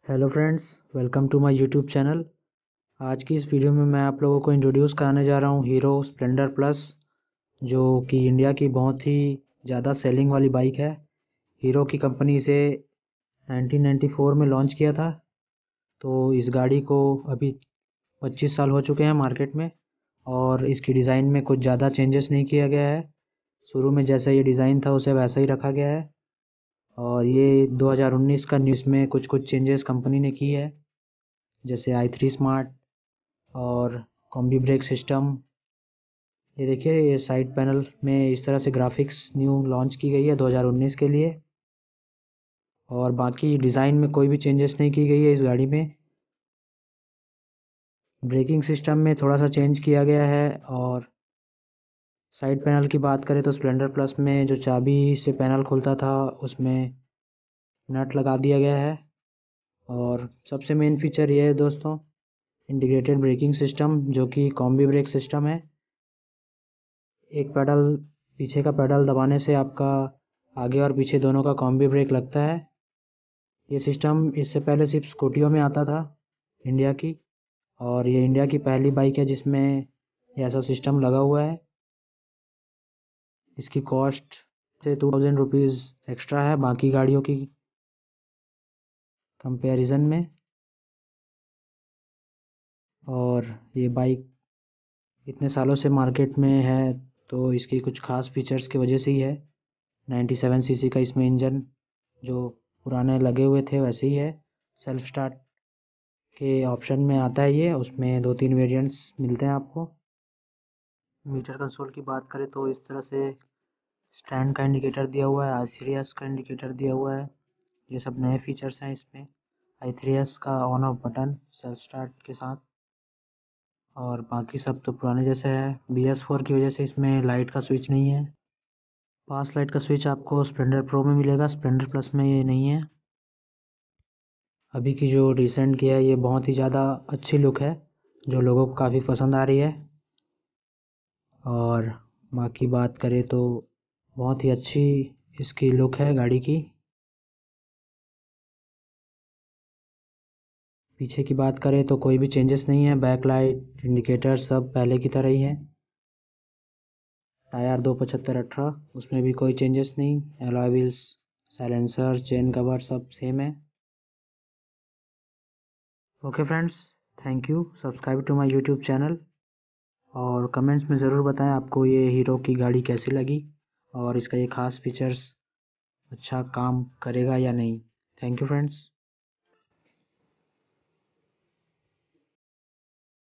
Hello friends, welcome to my YouTube channel. आज की इस वीडियो में मैं आप लोगों को इंट्रोड्यूस कराने जा रहा हूँ हीरो स्प्लेंडर प्लस, जो कि इंडिया की बहुत ही ज़्यादा सेलिंग वाली बाइक है। हीरो की कंपनी इसे 1994 में लॉन्च किया था। तो इस गाड़ी को अभी 25 साल हो चुके हैं मार्केट में, और इसकी डिज़ाइन में कुछ ज़्यादा चेंजेस नहीं किया गया है। शुरू में जैसा ये डिज़ाइन था उसे वैसा ही रखा गया है। और ये 2019 का न्यूज़ में कुछ कुछ चेंजेस कंपनी ने की है, जैसे i3 स्मार्ट और कॉम्बी ब्रेक सिस्टम। ये देखिए, ये साइड पैनल में इस तरह से ग्राफिक्स न्यू लॉन्च की गई है 2019 के लिए। और बाकी डिज़ाइन में कोई भी चेंजेस नहीं की गई है इस गाड़ी में। ब्रेकिंग सिस्टम में थोड़ा सा चेंज किया गया है। और साइड पैनल की बात करें तो स्प्लेंडर प्लस में जो चाबी से पैनल खुलता था उसमें नट लगा दिया गया है। और सबसे मेन फीचर ये है दोस्तों, इंटीग्रेटेड ब्रेकिंग सिस्टम, जो कि कॉम्बी ब्रेक सिस्टम है। एक पैडल, पीछे का पैडल दबाने से आपका आगे और पीछे दोनों का कॉम्बी ब्रेक लगता है। ये सिस्टम इससे पहले सिर्फ स्कूटियों में आता था इंडिया की, और ये इंडिया की पहली बाइक है जिसमें ये ऐसा सिस्टम लगा हुआ है। इसकी कॉस्ट से 2000 रुपीज़ एक्स्ट्रा है बाकी गाड़ियों की कंपैरिजन में। और ये बाइक इतने सालों से मार्केट में है तो इसकी कुछ खास फीचर्स की वजह से ही है। 97 सीसी का इसमें इंजन, जो पुराने लगे हुए थे वैसे ही है। सेल्फ स्टार्ट के ऑप्शन में आता है ये, उसमें 2-3 वेरिएंट्स मिलते हैं आपको। मीटर कंसोल की बात करें तो इस तरह से स्टैंड का इंडिकेटर दिया हुआ है, i3s का इंडिकेटर दिया हुआ है। ये सब नए फीचर्स हैं इसमें। i3s का on off button self start के साथ, और बाकी सब तो पुराने जैसे है। BS4 की वजह से इसमें लाइट का स्विच नहीं है। पास लाइट का स्विच आपको स्प्लेंडर प्रो में मिलेगा, स्प्लेंडर प्लस में ये नहीं है। अभी की जो रिसेंट की है ये बहुत ही ज़्यादा अच्छी लुक है, जो लोगों को काफ़ी पसंद आ रही है। और बाकी बात करें तो बहुत ही अच्छी इसकी लुक है गाड़ी की। पीछे की बात करें तो कोई भी चेंजेस नहीं है, बैक लाइट इंडिकेटर सब पहले की तरह ही है। टायर 275/18, उसमें भी कोई चेंजेस नहीं। Alloy wheels, silencer, chain cover सब सेम है। Okay friends, thank you. Subscribe to my YouTube channel, और कमेंट्स में ज़रूर बताएं आपको ये हीरो की गाड़ी कैसी लगी, और इसका ये खास फीचर्स अच्छा काम करेगा या नहीं। Thank you friends.